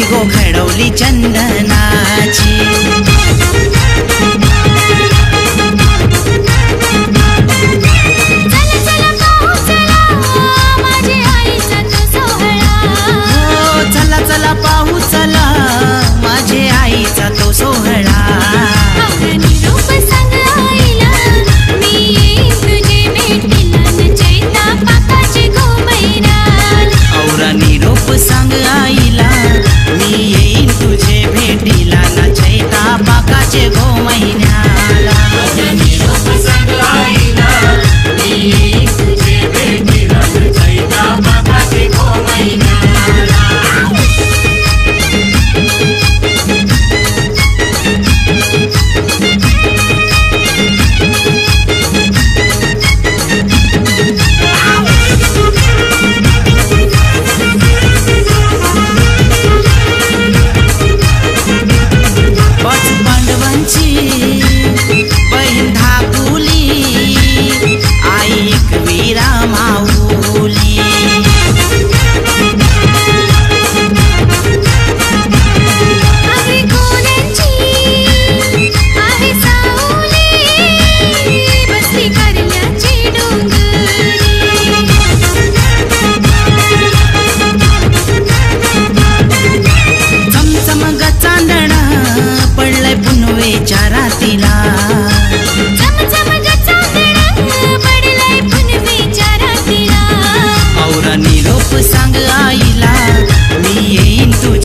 गो घडवली चंदनाची। चला चला पाहू चला माझे आईचा तो सोहळा। निरोप सांग आईला मी येईन तुझे भेटीला नचैता पाकाचे घुमैरान। औरा निरोप सांग आईला मी येईन तुझे भेटीला नचैता पाकाचे घुमैराला। निरोप सांग आईला मी येईन तुझे भेटीला नचैता पाकाचे घुमैराला। बहीण धाकुली आई एकवीरा माऊली। आहे कोणाची आहे सावली बसली करण्याची डोंगरी। चमचम ग चांदण पडलंय पुनवेच्या रातीला। चमचम ग चांदण पडलंय पुनवेच्या रातीला। औरा निरोप सांग आईला मी येईन तुझ्या